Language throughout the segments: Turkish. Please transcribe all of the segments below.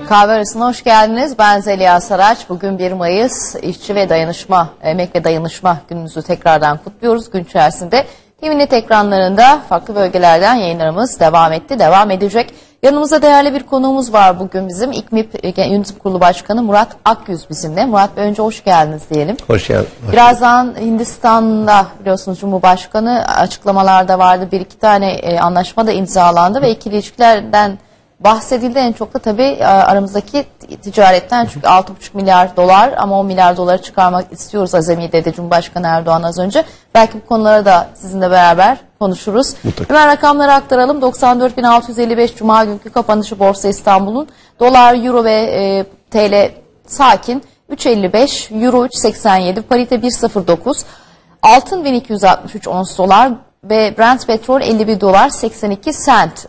Kahve arasına hoş geldiniz. Ben Zeliha Saraç. Bugün 1 Mayıs İşçi ve Dayanışma, Emek ve Dayanışma günümüzü tekrardan kutluyoruz. Gün içerisinde TVNet ekranlarında farklı bölgelerden yayınlarımız devam etti, devam edecek. Yanımızda değerli bir konuğumuz var bugün bizim. İKMİP Yönetim Kurulu Başkanı Murat Akyüz bizimle. Murat Bey, önce hoş geldiniz diyelim. Hoş geldiniz. Birazdan Hindistan'da biliyorsunuz Cumhurbaşkanı açıklamalarda vardı. Bir iki tane anlaşma da imzalandı ve ikili ilişkilerden bahsedildi. En çok da tabii aramızdaki ticaretten, çünkü 6,5 milyar dolar ama 10 milyar doları çıkarmak istiyoruz azami dedi Cumhurbaşkanı Erdoğan az önce. Belki bu konulara da sizinle beraber konuşuruz. Hemen rakamları aktaralım. 94.655 Cuma günkü kapanışı Borsa İstanbul'un. Dolar, Euro ve TL sakin. 3.55, Euro 3.87, parite 1.09. Altın 1263 ons dolar ve Brent petrol 51 dolar 82 sent.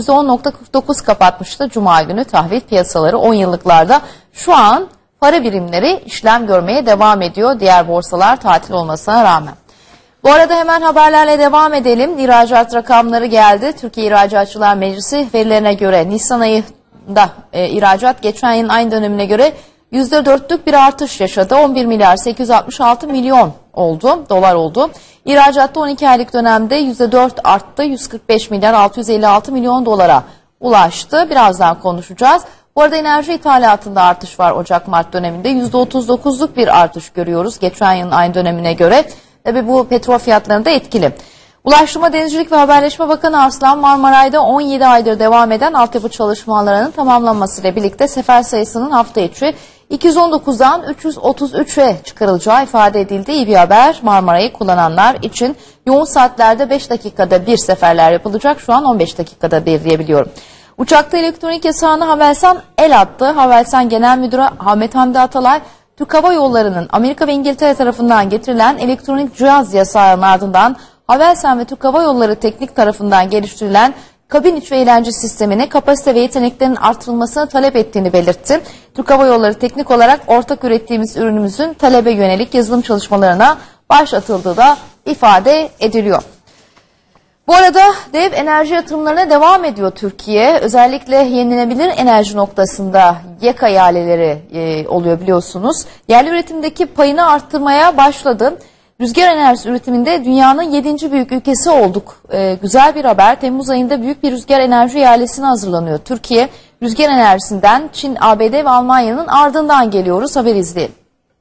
%10.49 kapatmıştı Cuma günü tahvil piyasaları 10 yıllıklarda. Şu an para birimleri işlem görmeye devam ediyor diğer borsalar tatil olmasına rağmen. Bu arada hemen haberlerle devam edelim. İhracat rakamları geldi. Türkiye İhracatçılar Meclisi verilerine göre Nisan ayında ihracat geçen yılın aynı dönemine göre %4'lük bir artış yaşadı. 11 milyar 866 milyon dolar oldu. İhracatta 12 aylık dönemde %4 arttı. 145 milyar 656 milyon dolara ulaştı. Birazdan konuşacağız. Bu arada enerji ithalatında artış var Ocak-Mart döneminde. %39'luk bir artış görüyoruz geçen yılın aynı dönemine göre. Tabii bu petrol fiyatlarında etkili. Ulaştırma, Denizcilik ve Haberleşme Bakanı Arslan, Marmaray'da 17 aydır devam eden altyapı çalışmalarının tamamlanmasıyla birlikte sefer sayısının hafta içi 219'dan 333'e çıkarılacağı ifade edildi. İyi bir haber Marmaray'ı kullananlar için. Yoğun saatlerde 5 dakikada bir seferler yapılacak. Şu an 15 dakikada bir diyebiliyorum. Uçakta elektronik yasağına Havelsan el attı. Havelsan Genel Müdürü Ahmet Hamdi Atalay, Türk Hava Yolları'nın Amerika ve İngiltere tarafından getirilen elektronik cihaz yasağının ardından Havelsan ve Türk Hava Yolları teknik tarafından geliştirilen kabin içi eğlence sistemine kapasite ve yeteneklerin artırılmasını talep ettiğini belirtti. Türk Hava Yolları teknik olarak ortak ürettiğimiz ürünümüzün talebe yönelik yazılım çalışmalarına başlatıldığı da ifade ediliyor. Bu arada dev enerji yatırımlarına devam ediyor Türkiye. Özellikle yenilenebilir enerji noktasında YEKA ihaleleri oluyor biliyorsunuz. Yerli üretimdeki payını arttırmaya başladı. Rüzgar enerjisi üretiminde dünyanın 7. büyük ülkesi olduk. Güzel bir haber. Temmuz ayında büyük bir rüzgar enerji ihalesine hazırlanıyor. Türkiye rüzgar enerjisinden Çin, ABD ve Almanya'nın ardından geliyoruz. Haber izleyelim.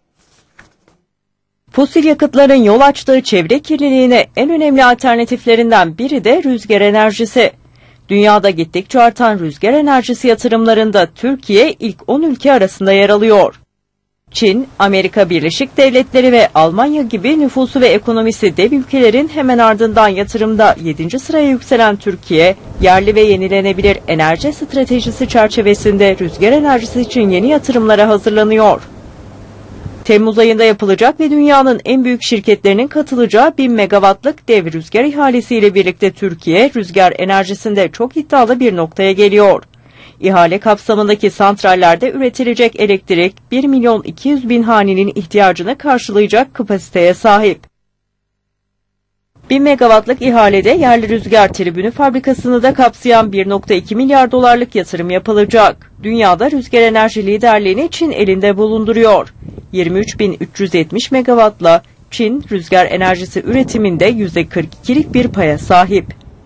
Fosil yakıtların yol açtığı çevre kirliliğine en önemli alternatiflerinden biri de rüzgar enerjisi. Dünyada gittikçe artan rüzgar enerjisi yatırımlarında Türkiye ilk 10 ülke arasında yer alıyor. Çin, Amerika Birleşik Devletleri ve Almanya gibi nüfusu ve ekonomisi dev ülkelerin hemen ardından yatırımda 7. sıraya yükselen Türkiye, yerli ve yenilenebilir enerji stratejisi çerçevesinde rüzgar enerjisi için yeni yatırımlara hazırlanıyor. Temmuz ayında yapılacak ve dünyanın en büyük şirketlerinin katılacağı 1000 megawattlık dev rüzgar ihalesiyle birlikte Türkiye, rüzgar enerjisinde çok iddialı bir noktaya geliyor. İhale kapsamındaki santrallerde üretilecek elektrik 1.200.000 hanenin ihtiyacını karşılayacak kapasiteye sahip. 1000 megawattlık ihalede yerli rüzgar tribünü fabrikasını da kapsayan 1.2 milyar dolarlık yatırım yapılacak. Dünyada rüzgar enerji liderliğini Çin elinde bulunduruyor. 23.370 megawattla Çin rüzgar enerjisi üretiminde %42'lik bir paya sahip.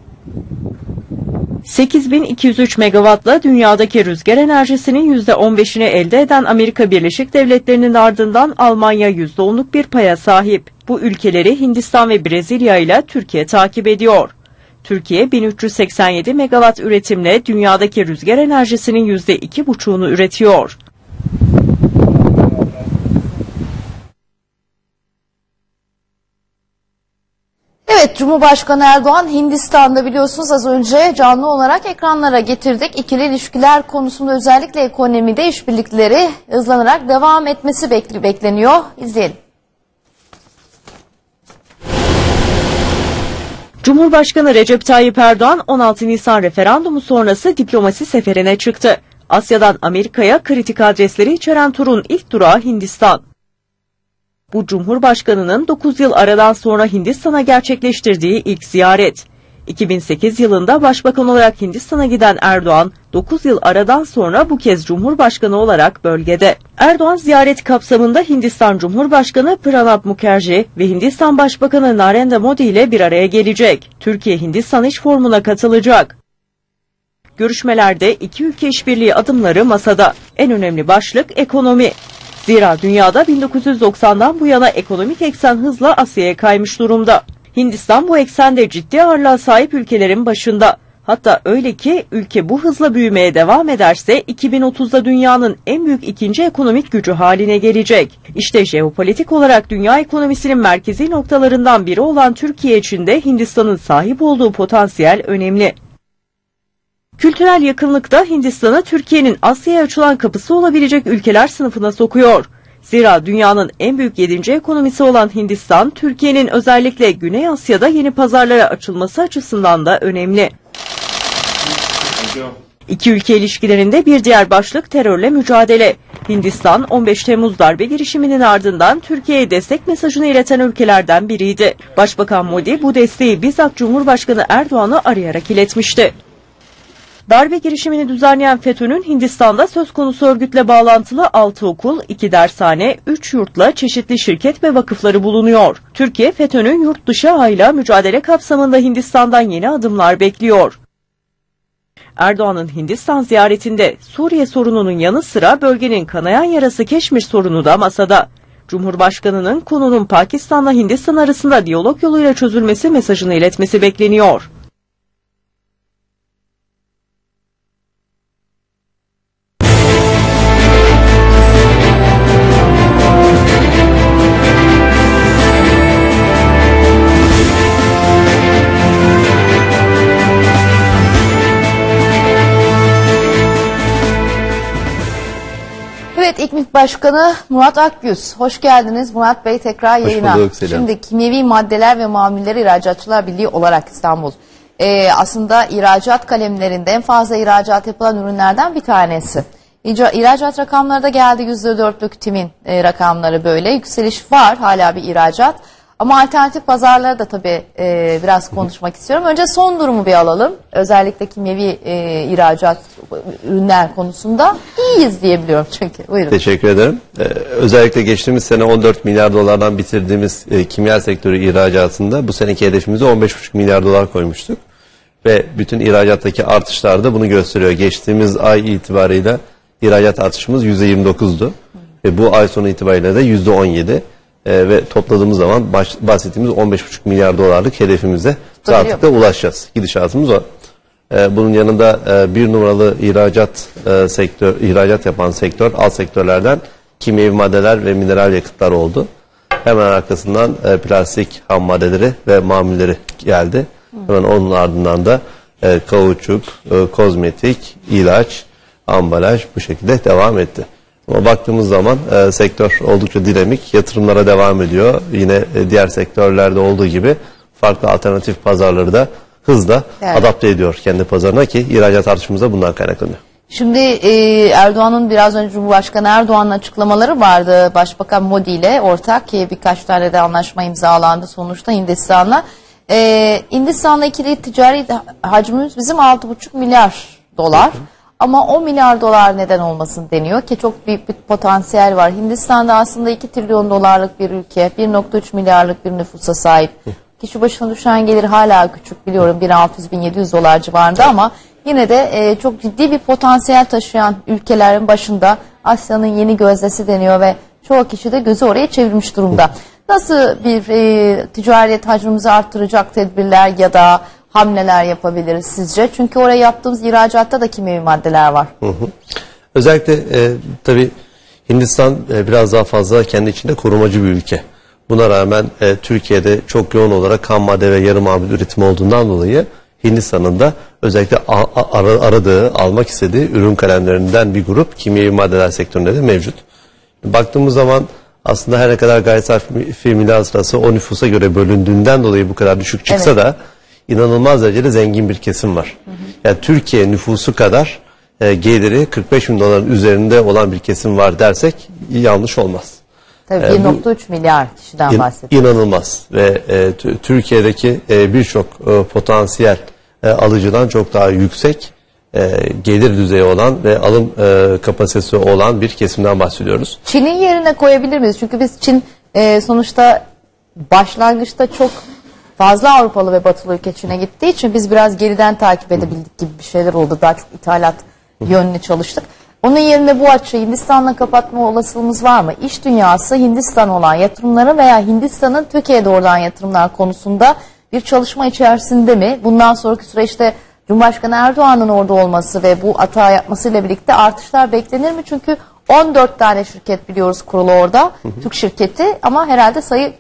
8.203 megawattla dünyadaki rüzgar enerjisinin %15'ini elde eden Amerika Birleşik Devletleri'nin ardından Almanya %10'luk bir paya sahip. Bu ülkeleri Hindistan ve Brezilya ile Türkiye takip ediyor. Türkiye 1387 megawatt üretimle dünyadaki rüzgar enerjisinin %2,5'unu üretiyor. Evet, Cumhurbaşkanı Erdoğan Hindistan'da biliyorsunuz az önce canlı olarak ekranlara getirdik. İkili ilişkiler konusunda özellikle ekonomide işbirlikleri hızlanarak devam etmesi bekleniyor. İzleyelim. Cumhurbaşkanı Recep Tayyip Erdoğan 16 Nisan referandumu sonrası diplomasi seferine çıktı. Asya'dan Amerika'ya kritik adresleri içeren turun ilk durağı Hindistan. Bu Cumhurbaşkanı'nın 9 yıl aradan sonra Hindistan'a gerçekleştirdiği ilk ziyaret. 2008 yılında başbakan olarak Hindistan'a giden Erdoğan, 9 yıl aradan sonra bu kez Cumhurbaşkanı olarak bölgede. Erdoğan ziyaret kapsamında Hindistan Cumhurbaşkanı Pranab Mukherjee ve Hindistan Başbakanı Narendra Modi ile bir araya gelecek. Türkiye-Hindistan İş Forumu'na katılacak. Görüşmelerde iki ülke işbirliği adımları masada. En önemli başlık ekonomi. Zira dünyada 1990'dan bu yana ekonomik eksen hızla Asya'ya kaymış durumda. Hindistan bu eksende ciddi ağırlığa sahip ülkelerin başında. Hatta öyle ki ülke bu hızla büyümeye devam ederse 2030'da dünyanın en büyük ikinci ekonomik gücü haline gelecek. İşte jeopolitik olarak dünya ekonomisinin merkezi noktalarından biri olan Türkiye için de Hindistan'ın sahip olduğu potansiyel önemli. Kültürel yakınlık da Hindistan'ı Türkiye'nin Asya'ya açılan kapısı olabilecek ülkeler sınıfına sokuyor. Zira dünyanın en büyük 7. ekonomisi olan Hindistan, Türkiye'nin özellikle Güney Asya'da yeni pazarlara açılması açısından da önemli. İki ülke ilişkilerinde bir diğer başlık terörle mücadele. Hindistan, 15 Temmuz darbe girişiminin ardından Türkiye'ye destek mesajını ileten ülkelerden biriydi. Başbakan Modi bu desteği bizzat Cumhurbaşkanı Erdoğan'ı arayarak iletmişti. Darbe girişimini düzenleyen FETÖ'nün Hindistan'da söz konusu örgütle bağlantılı 6 okul, 2 dershane, 3 yurtla çeşitli şirket ve vakıfları bulunuyor. Türkiye, FETÖ'nün yurt dışı ağıyla mücadele kapsamında Hindistan'dan yeni adımlar bekliyor. Erdoğan'ın Hindistan ziyaretinde Suriye sorununun yanı sıra bölgenin kanayan yarası Keşmir sorunu da masada. Cumhurbaşkanının konunun Pakistan'la Hindistan arasında diyalog yoluyla çözülmesi mesajını iletmesi bekleniyor. Evet, İKMİK Başkanı Murat Akgüz. Hoş geldiniz Murat Bey tekrar yayına. Hoş bulduk, selam. Şimdi Kimyevi Maddeler ve Mamulleri İhracatçılar Birliği olarak İstanbul. Aslında ihracat kalemlerinde en fazla ihracat yapılan ürünlerden bir tanesi. İhracat rakamları da geldi, %4'lük TİM'in rakamları böyle. Yükseliş var, hala bir ihracat. Ama alternatif pazarları da tabii biraz konuşmak istiyorum. Önce son durumu bir alalım. Özellikle kimyevi ihracat ürünler konusunda iyiyiz diyebiliyorum çünkü. Buyurun. Teşekkür ederim. Özellikle geçtiğimiz sene 14 milyar dolardan bitirdiğimiz kimya sektörü ihracatında bu seneki hedefimize 15,5 milyar dolar koymuştuk. Ve bütün ihracattaki artışlar da bunu gösteriyor. Geçtiğimiz ay itibarıyla ihracat artışımız %29'du. Ve bu ay sonu itibariyle de %17. Ve topladığımız zaman bahsettiğimiz 15,5 milyar dolarlık hedefimize rahatlıkla ulaşacağız. Gidişatımız o. Bunun yanında bir numaralı ihracat yapan sektör, alt sektörlerden kimyevi maddeler ve mineral yakıtlar oldu. Hemen arkasından plastik ham maddeleri ve mamulleri geldi. Hemen onun ardından da kauçuk, kozmetik, ilaç, ambalaj bu şekilde devam etti. Ama baktığımız zaman sektör oldukça dinamik, yatırımlara devam ediyor. Yine diğer sektörlerde olduğu gibi farklı alternatif pazarları da hızla adapte ediyor kendi pazarına ki ihracat artışımız da bundan kaynaklanıyor. Şimdi Erdoğan'ın biraz önce Cumhurbaşkanı Erdoğan'ın açıklamaları vardı. Başbakan Modi ile ortak ki birkaç tane de anlaşma imzalandı sonuçta Hindistan'la. Hindistan'la ikili ticari hacmimiz bizim 6,5 milyar dolar. Ama 10 milyar dolar neden olmasın deniyor ki çok büyük bir potansiyel var. Hindistan'da aslında 2 trilyon dolarlık bir ülke, 1,3 milyarlık bir nüfusa sahip. Kişi başına düşen gelir hala küçük biliyorum 1.600-1.700 dolar civarında ama yine de çok ciddi bir potansiyel taşıyan ülkelerin başında Asya'nın yeni gözdesi deniyor ve çoğu kişi de gözü oraya çevirmiş durumda. Nasıl bir ticaret hacmimizi arttıracak tedbirler ya da hamleler yapabiliriz sizce? Çünkü oraya yaptığımız ihracatta da kimyevi maddeler var. Özellikle tabii Hindistan biraz daha fazla kendi içinde korumacı bir ülke. Buna rağmen Türkiye'de çok yoğun olarak ham madde ve yarı mamul üretimi olduğundan dolayı Hindistan'ın da özellikle aradığı, almak istediği ürün kalemlerinden bir grup kimyevi maddeler sektöründe de mevcut. Baktığımız zaman aslında her ne kadar gayri safi milli hasılası o nüfusa göre bölündüğünden dolayı bu kadar düşük çıksa da inanılmaz derecede zengin bir kesim var. Yani Türkiye nüfusu kadar geliri 45 bin doların üzerinde olan bir kesim var dersek yanlış olmaz. Tabii 1.3 milyar kişiden bahsediyoruz. İnanılmaz ve Türkiye'deki birçok potansiyel alıcıdan çok daha yüksek gelir düzeyi olan ve alım kapasitesi olan bir kesimden bahsediyoruz. Çin'in yerine koyabilir miyiz? Çünkü biz Çin sonuçta başlangıçta çok fazla Avrupalı ve Batılı ülke Çin'e gittiği için biz biraz geriden takip edebildik gibi bir şeyler oldu. Daha çok ithalat yönlü çalıştık. Onun yerine bu açıyı Hindistan'la kapatma olasılığımız var mı? İş dünyası Hindistan olan yatırımları veya Hindistan'ın Türkiye'ye doğrudan yatırımlar konusunda bir çalışma içerisinde mi? Bundan sonraki süreçte Cumhurbaşkanı Erdoğan'ın orada olması ve bu hata yapmasıyla birlikte artışlar beklenir mi? Çünkü 14 tane şirket biliyoruz kurulu orada. Türk şirketi ama herhalde sayı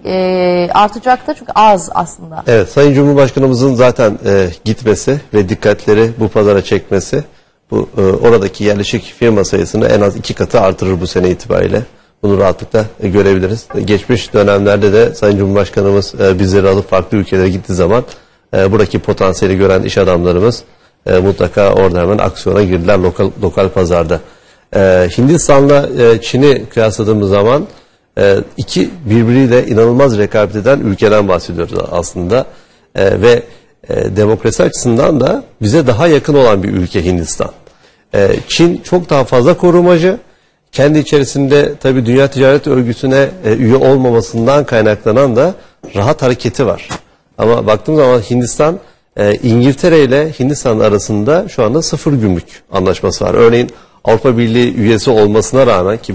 artacaktır çünkü az aslında. Evet, Sayın Cumhurbaşkanımızın zaten gitmesi ve dikkatleri bu pazara çekmesi bu oradaki yerleşik firma sayısını en az 2 katı artırır bu sene itibariyle. Bunu rahatlıkla görebiliriz. Geçmiş dönemlerde de Sayın Cumhurbaşkanımız bizleri alıp farklı ülkelere gittiği zaman buradaki potansiyeli gören iş adamlarımız mutlaka orada hemen aksiyona girdiler lokal pazarda. Hindistan'la Çin'i kıyasladığımız zaman iki birbiriyle inanılmaz rekabet eden ülkeden bahsediyoruz aslında. Ve demokrasi açısından da bize daha yakın olan bir ülke Hindistan. Çin çok daha fazla korumacı. Kendi içerisinde tabii Dünya Ticaret Örgütü'ne üye olmamasından kaynaklanan da rahat hareketi var. Ama baktığım zaman Hindistan, İngiltere ile Hindistan arasında şu anda 0 gümrük anlaşması var. Örneğin Avrupa Birliği üyesi olmasına rağmen ki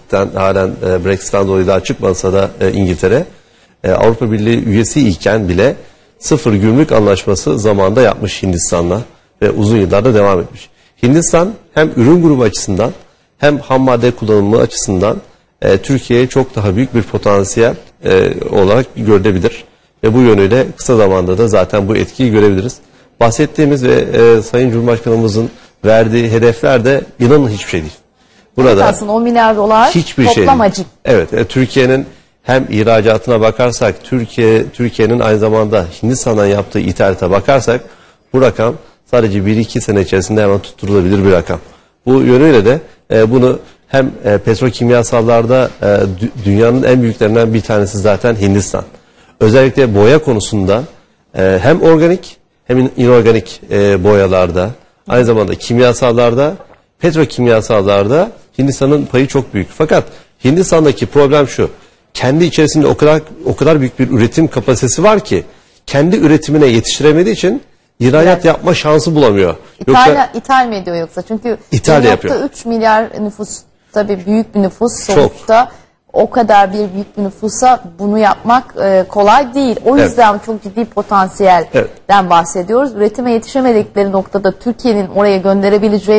Brexit'ten dolayı daha çıkmasa da İngiltere, Avrupa Birliği üyesi iken bile 0 gümrük anlaşması zamanında yapmış Hindistan'la ve uzun yıllarda devam etmiş. Hindistan hem ürün grubu açısından hem ham madde kullanımı açısından Türkiye'ye çok daha büyük bir potansiyel olarak görülebilir. Ve bu yönüyle kısa zamanda da zaten bu etkiyi görebiliriz. Bahsettiğimiz ve Sayın Cumhurbaşkanımızın verdiği hedefler de inanın hiçbir şey değil. Burada evet, aslında 10 milyar dolar hiçbir toplam şey hacim. Evet, Türkiye'nin hem ihracatına bakarsak, Türkiye'nin aynı zamanda Hindistan'dan yaptığı ithalata bakarsak bu rakam sadece 1-2 sene içerisinde hemen tutturulabilir bir rakam. Bu yönüyle de bunu hem petrokimyasallarda dünyanın en büyüklerinden bir tanesi zaten Hindistan. Özellikle boya konusunda hem organik hem inorganik boyalarda, aynı zamanda kimyasallarda, petrokimyasallarda Hindistan'ın payı çok büyük. Fakat Hindistan'daki problem şu: kendi içerisinde o kadar büyük bir üretim kapasitesi var ki kendi üretimine yetiştiremediği için ihracat yapma şansı bulamıyor. İthal mi ediyor yoksa? Çünkü 1.3 milyar nüfus tabii büyük bir nüfus sonuçta. O kadar bir büyük bir nüfusa bunu yapmak kolay değil. O yüzden çok ciddi potansiyelden bahsediyoruz. Üretime yetişemedikleri noktada Türkiye'nin oraya gönderebileceği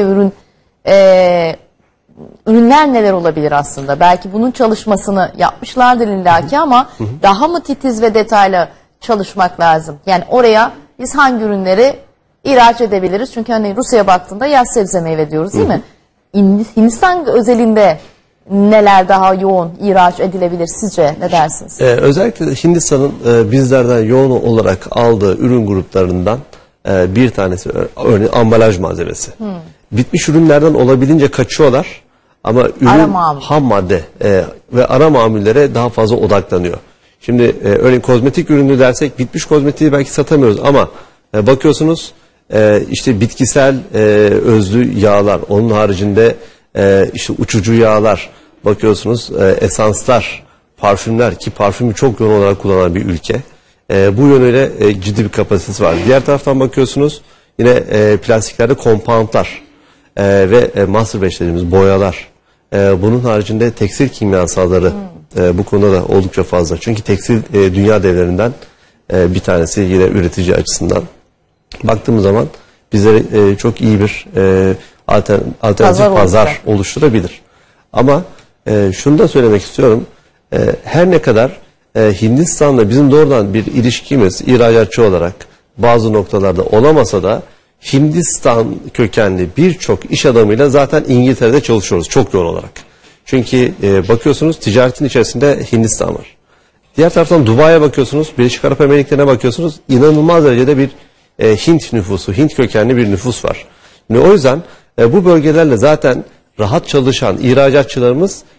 ürünler neler olabilir aslında? Belki bunun çalışmasını yapmışlardır illaki ama daha mı titiz ve detaylı çalışmak lazım? Yani oraya biz hangi ürünleri ihraç edebiliriz? Çünkü hani Rusya'ya baktığında yaz sebze meyve diyoruz değil mi? Hindistan özelinde neler daha yoğun ihraç edilebilir sizce? Ne dersiniz? Özellikle Hindistan'ın bizlerden yoğun olarak aldığı ürün gruplarından bir tanesi örneğin ambalaj malzemesi. Bitmiş ürünlerden olabildiğince kaçıyorlar ama ürün ham madde ve ara mamullere daha fazla odaklanıyor. Şimdi örneğin kozmetik ürünü dersek bitmiş kozmetiği belki satamıyoruz ama bakıyorsunuz işte bitkisel özlü yağlar, onun haricinde işte uçucu yağlar, bakıyorsunuz esanslar, parfümler ki parfümü çok yoğun olarak kullanan bir ülke. Bu yönüyle ciddi bir kapasitesi var. Diğer taraftan bakıyorsunuz yine plastiklerde compoundlar ve master batch dediğimiz boyalar. Bunun haricinde tekstil kimyasalları bu konuda da oldukça fazla. Çünkü tekstil dünya devlerinden bir tanesi yine üretici açısından. Baktığımız zaman bizlere çok iyi bir alternatif pazar oluşturabilir. Ama şunu da söylemek istiyorum. Her ne kadar Hindistan'la bizim doğrudan bir ilişkimiz ihracatçı olarak bazı noktalarda olamasa da Hindistan kökenli birçok iş adamıyla zaten İngiltere'de çalışıyoruz çok yoğun olarak. Çünkü bakıyorsunuz ticaretin içerisinde Hindistan var. Diğer taraftan Dubai'ye bakıyorsunuz, Birleşik Arap Emirlikleri'ne bakıyorsunuz, inanılmaz derecede bir Hint nüfusu, Hint kökenli bir nüfus var. O yüzden bu bölgelerle zaten rahat çalışan ihracatçılarımız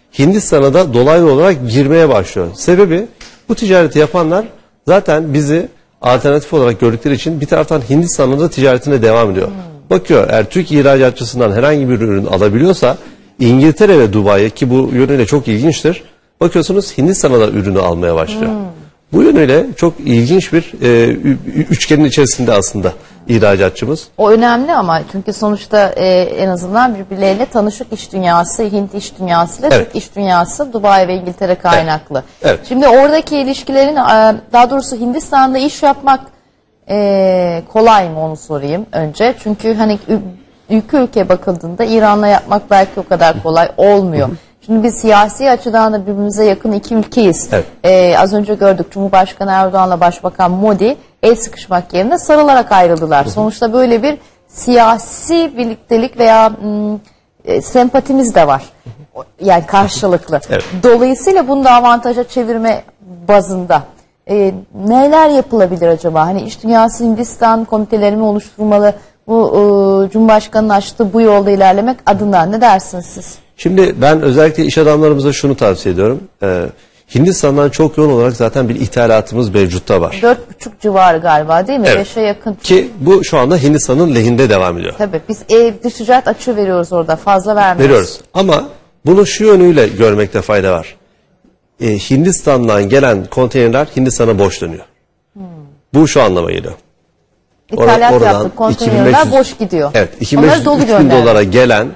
Hindistan'a da dolaylı olarak girmeye başlıyor. Sebebi bu ticareti yapanlar zaten bizi alternatif olarak gördükleri için bir taraftan Hindistan'da da ticaretine devam ediyor. Bakıyor eğer Türk ihracatçısından herhangi bir ürün alabiliyorsa İngiltere ve Dubai, ki bu yönüyle çok ilginçtir. Bakıyorsunuz Hindistan'a da ürünü almaya başlıyor. Bu yönüyle çok ilginç bir üçgenin içerisinde aslında ihracatçımız. O önemli ama çünkü sonuçta en azından birbirleriyle tanışık iş dünyası, Hint iş dünyası ile Evet. Türk iş dünyası, Dubai ve İngiltere kaynaklı. Evet. Şimdi oradaki ilişkilerin, daha doğrusu Hindistan'da iş yapmak kolay mı, onu sorayım önce. Çünkü hani ülke bakıldığında İran'la yapmak belki o kadar kolay olmuyor. Şimdi biz siyasi açıdan da birbirimize yakın iki ülkeyiz. Evet. Az önce gördük, Cumhurbaşkanı Erdoğan'la Başbakan Modi el sıkışmak yerine sarılarak ayrıldılar. Sonuçta böyle bir siyasi birliktelik veya sempatimiz de var. Yani karşılıklı. Evet. Dolayısıyla bunu da avantaja çevirme bazında neler yapılabilir acaba? Hani iş dünyası Hindistan komiteleri mi oluşturmalı? Bu Cumhurbaşkanı'nın açtığı bu yolda ilerlemek adına ne dersiniz siz? Şimdi ben özellikle iş adamlarımıza şunu tavsiye ediyorum. Hindistan'dan çok yoğun olarak zaten bir ithalatımız mevcutta var. 4,5 civarı galiba değil mi? Evet. 5'e yakın. Ki bu şu anda Hindistan'ın lehinde devam ediyor. Tabii biz dış ticaret açığı veriyoruz orada, fazla vermiyoruz. Veriyoruz. Ama bunu şu yönüyle görmekte fayda var. Hindistan'dan gelen konteynerler Hindistan'a boş dönüyor. Bu şu anlama geliyor. İthalat Oradan yaptık, konteynerler 2500 boş gidiyor. Evet, Onları dolu 2500-3000 gönderdik. dolara gelen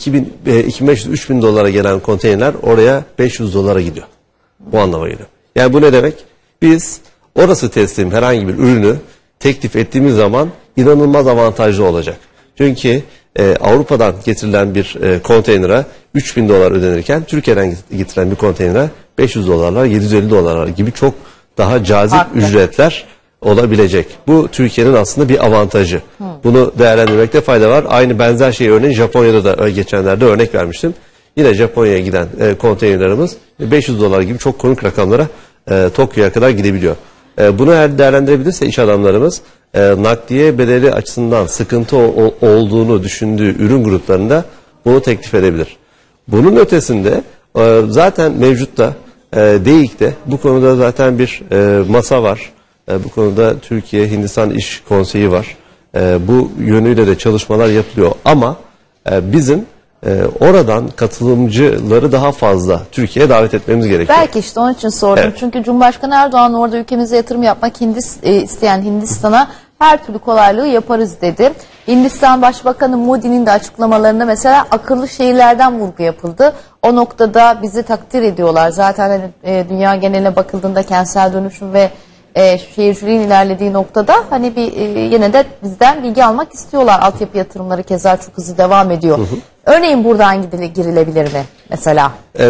2500-3000 dolara gelen konteynerler oraya 500 dolara gidiyor. Bu anlama geliyor. Yani bu ne demek? Biz orası teslim herhangi bir ürünü teklif ettiğimiz zaman inanılmaz avantajlı olacak. Çünkü Avrupa'dan getirilen bir konteynere 3000 dolar ödenirken Türkiye'den getirilen bir konteynere 500 dolarlar, 750 dolarlar gibi çok daha cazip Farklı ücretler olabilecek. Bu Türkiye'nin aslında bir avantajı. Bunu değerlendirmekte fayda var. Aynı benzer şey örneğin Japonya'da da geçenlerde örnek vermiştim. Yine Japonya'ya giden konteynerlerimiz 500 dolar gibi çok komik rakamlara Tokyo'ya kadar gidebiliyor. Bunu eğer değerlendirebilirse iş adamlarımız nakliye bedeli açısından sıkıntı olduğunu düşündüğü ürün gruplarında bunu teklif edebilir. Bunun ötesinde zaten mevcutta DİİK'te bu konuda zaten bir masa var. Bu konuda Türkiye-Hindistan İş Konseyi var. Bu yönüyle de çalışmalar yapılıyor. Ama bizim oradan katılımcıları daha fazla Türkiye'ye davet etmemiz gerekiyor. Belki işte onun için sordum. Evet. Çünkü Cumhurbaşkanı Erdoğan orada ülkemize yatırım yapmak isteyen Hindistan'a her türlü kolaylığı yaparız dedi. Hindistan Başbakanı Modi'nin de açıklamalarında mesela akıllı şehirlerden vurgu yapıldı. O noktada bizi takdir ediyorlar. Zaten hani, dünya geneline bakıldığında kentsel dönüşüm ve şehirciliğin ilerlediği noktada hani yine de bizden bilgi almak istiyorlar. Altyapı yatırımları keza çok hızlı devam ediyor. Örneğin buradan girilebilir mi mesela?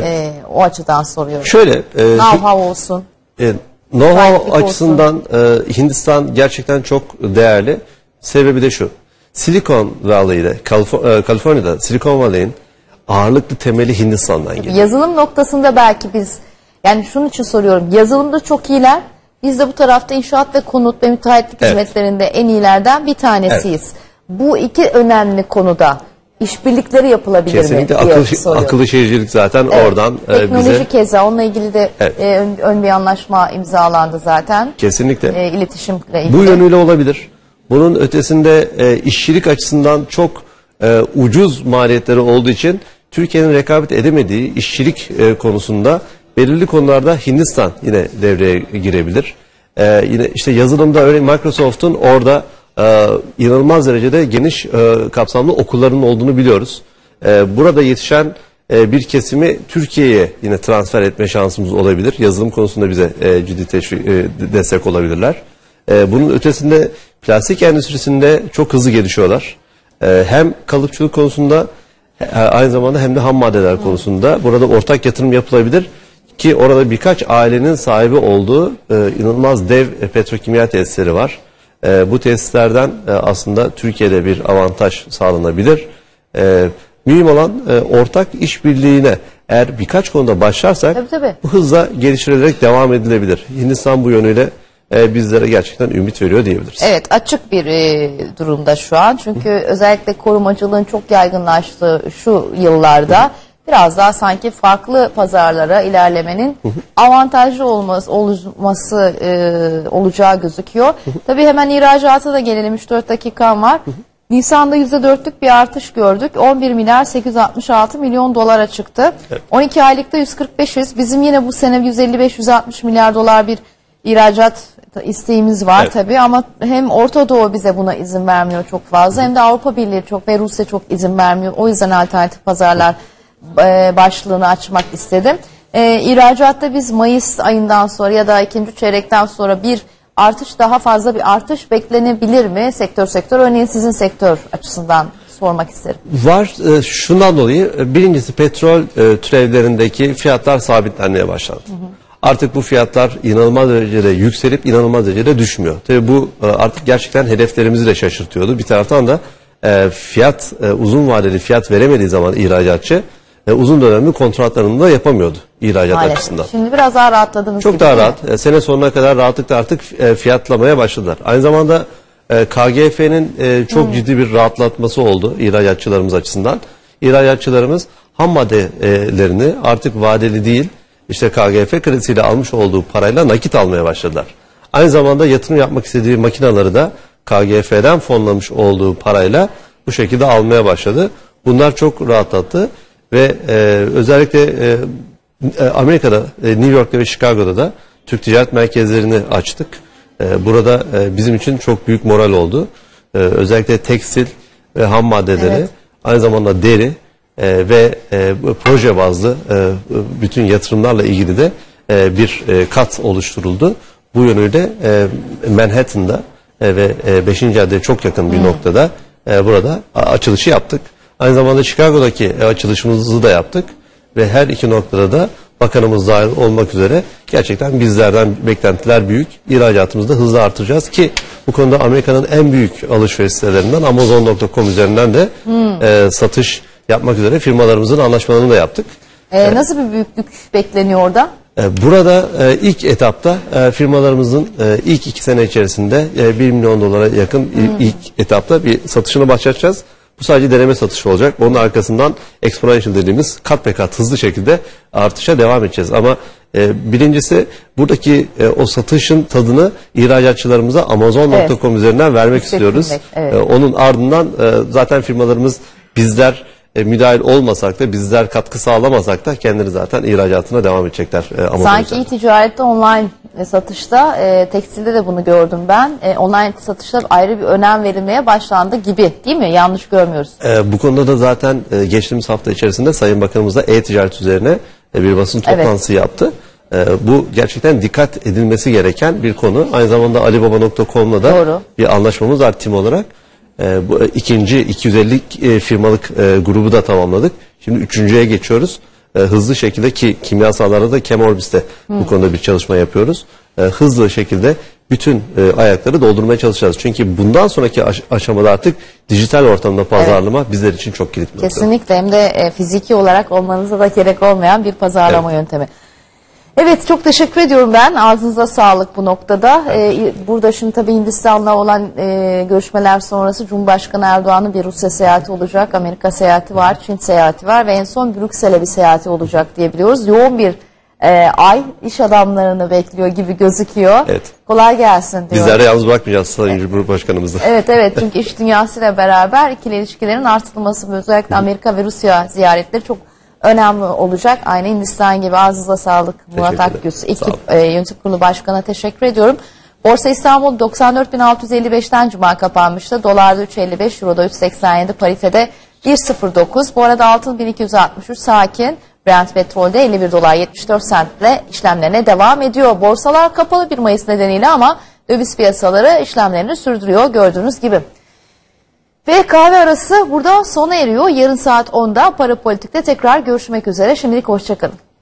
O açıdan soruyorum. Şöyle Know-how olsun. know-how Sahiplik açısından Hindistan gerçekten çok değerli. Sebebi de şu. Silicon Valley'de, Kaliforniya'da Silicon Valley'in ağırlıklı temeli Hindistan'dan geliyor. Yazılım noktasında belki biz, yani şunun için soruyorum. Yazılımda çok iyiler. Biz de bu tarafta inşaat ve konut ve müteahhitlik hizmetlerinde en iyilerden bir tanesiyiz. Bu iki önemli konuda işbirlikleri yapılabilir Kesinlikle mi diye soruyorum. akıllı şehircilik zaten oradan Teknoloji bize. keza onunla ilgili de ön bir anlaşma imzalandı zaten. Kesinlikle. İletişimle ilgili. Bu yönüyle olabilir. Bunun ötesinde işçilik açısından çok ucuz maliyetleri olduğu için Türkiye'nin rekabet edemediği işçilik konusunda belirli konularda Hindistan yine devreye girebilir. Yine işte yazılımda örneğin Microsoft'un orada inanılmaz derecede geniş kapsamlı okullarının olduğunu biliyoruz. Burada yetişen bir kesimi Türkiye'ye yine transfer etme şansımız olabilir. Yazılım konusunda bize ciddi destek olabilirler. Bunun ötesinde plastik endüstrisinde çok hızlı gelişiyorlar. Hem kalıpçılık konusunda aynı zamanda hem de ham maddeler konusunda burada ortak yatırım yapılabilir. Ki orada birkaç ailenin sahibi olduğu inanılmaz dev petrokimya tesisleri var. Bu tesislerden aslında Türkiye'de bir avantaj sağlanabilir. Mühim olan ortak işbirliğine eğer birkaç konuda başlarsak Tabii. bu hızla geliştirilerek devam edilebilir. Hindistan bu yönüyle bizlere gerçekten ümit veriyor diyebiliriz. Evet, açık bir durumda şu an. Çünkü özellikle korumacılığın çok yaygınlaştığı şu yıllarda biraz daha sanki farklı pazarlara ilerlemenin avantajlı olacağı gözüküyor. Tabii hemen ihracata da gelelim, 3-4 dakikam var. Nisan'da %4'lük bir artış gördük. 11 milyar 866 milyon dolara çıktı. 12 aylıkta 145'iz. Bizim yine bu sene 155-160 milyar dolar bir ihracat isteğimiz var tabii, ama hem Orta Doğu bize buna izin vermiyor çok fazla, hem de Avrupa Birliği çok ve Rusya çok izin vermiyor. O yüzden alternatif pazarlar başlığını açmak istedim. İhracatta biz Mayıs ayından sonra ya da ikinci çeyrekten sonra bir artış, daha fazla bir artış beklenebilir mi? Sektör örneğin sizin sektör açısından sormak isterim. Var, şundan dolayı birincisi petrol türevlerindeki fiyatlar sabitlenmeye başlandı. Artık bu fiyatlar inanılmaz derecede yükselip inanılmaz derecede düşmüyor. Tabii bu artık gerçekten hedeflerimizi de şaşırtıyordu. Bir taraftan da fiyat, uzun vadeli fiyat veremediği zaman ihracatçı uzun dönemli kontratlarını da yapamıyordu ihracat açısından. Şimdi biraz daha rahatladınız. Çok daha rahat. Sene sonuna kadar rahatlıkla artık fiyatlamaya başladılar. Aynı zamanda KGF'nin çok ciddi bir rahatlatması oldu ihracatçılarımız açısından. İhracatçılarımız ham maddelerini artık vadeli değil, İşte KGF kredisiyle almış olduğu parayla nakit almaya başladılar. Aynı zamanda yatırım yapmak istediği makineleri de KGF'den fonlamış olduğu parayla bu şekilde almaya başladı. Bunlar çok rahatlattı ve özellikle Amerika'da, New York'ta ve Chicago'da da Türk ticaret merkezlerini açtık. Burada bizim için çok büyük moral oldu. Özellikle tekstil ve ham maddeleri, aynı zamanda deri ve proje bazlı bütün yatırımlarla ilgili de bir kat oluşturuldu. Bu yönüyle Manhattan'da ve 5. caddeye çok yakın bir noktada burada açılışı yaptık. Aynı zamanda Chicago'daki açılışımızı da yaptık ve her iki noktada da bakanımız dahil olmak üzere gerçekten bizlerden beklentiler büyük. İhracatımızı da hızla artıracağız ki bu konuda Amerika'nın en büyük alışveriş sitelerinden Amazon.com üzerinden de satış yapmak üzere firmalarımızın anlaşmalarını da yaptık. Nasıl bir büyüklük bekleniyor orada? Burada ilk etapta firmalarımızın ilk 2 sene içerisinde 1 milyon dolara yakın ilk etapta bir satışını başlatacağız. Bu sadece deneme satışı olacak. Onun arkasından exponential dediğimiz kat be kat hızlı şekilde artışa devam edeceğiz. Ama birincisi buradaki o satışın tadını ihracatçılarımıza Amazon.com üzerinden vermek istiyoruz. Onun ardından zaten firmalarımız bizler müdahil olmasak da, bizler katkı sağlamasak da kendileri zaten ihracatına devam edecekler. Sanki e-ticarette online satışta, tekstilde de bunu gördüm ben. Online satışta ayrı bir önem verilmeye başlandı gibi, değil mi? Yanlış görmüyoruz. Bu konuda da zaten geçtiğimiz hafta içerisinde Sayın Bakanımız da e-ticaret üzerine bir basın toplantısı yaptı. Bu gerçekten dikkat edilmesi gereken bir konu. Aynı zamanda Alibaba.com'la da bir anlaşmamız var tim olarak. Bu ikinci 250 firmalık grubu da tamamladık. Şimdi üçüncüye geçiyoruz. Hızlı şekilde, ki kimyasallarda da Chemorbis'te bu konuda bir çalışma yapıyoruz. Hızlı şekilde bütün ayakları doldurmaya çalışacağız. Çünkü bundan sonraki aşamada artık dijital ortamda pazarlama bizler için çok kilitli. Kesinlikle, hem de fiziki olarak olmanıza da gerek olmayan bir pazarlama yöntemi. Evet, çok teşekkür ediyorum ben. Ağzınıza sağlık bu noktada. Burada şimdi tabii Hindistan'la olan görüşmeler sonrası Cumhurbaşkanı Erdoğan'ın bir Rusya seyahati olacak, Amerika seyahati var, Çin seyahati var ve en son Brüksel'e bir seyahati olacak diye biliyoruz. Yoğun bir ay iş adamlarını bekliyor gibi gözüküyor. Evet. Kolay gelsin diyor. Bizler de yalnız bırakmayacağız Sayın Cumhurbaşkanımızı. Evet, çünkü iş dünyasıyla beraber ikili ilişkilerin artırılması, özellikle Amerika ve Rusya ziyaretleri çok önemli olacak. Aynı Hindistan gibi. Ağzınıza sağlık Murat Akgüz. Yönetim Kurulu Başkanı'na teşekkür ediyorum. Borsa İstanbul 94.655'ten cuma kapanmıştı. Dolarda 3.55, Euro'da 3.87, paritede 1.09. Bu arada altın 1263 sakin. Brent petrolde 51 dolar 74 sentle işlemlerine devam ediyor. Borsalar kapalı 1 Mayıs nedeniyle ama döviz piyasaları işlemlerini sürdürüyor gördüğünüz gibi. Ve kahve arası burada sona eriyor. Yarın saat 10'da Parapolitik'te tekrar görüşmek üzere. Şimdilik hoşçakalın.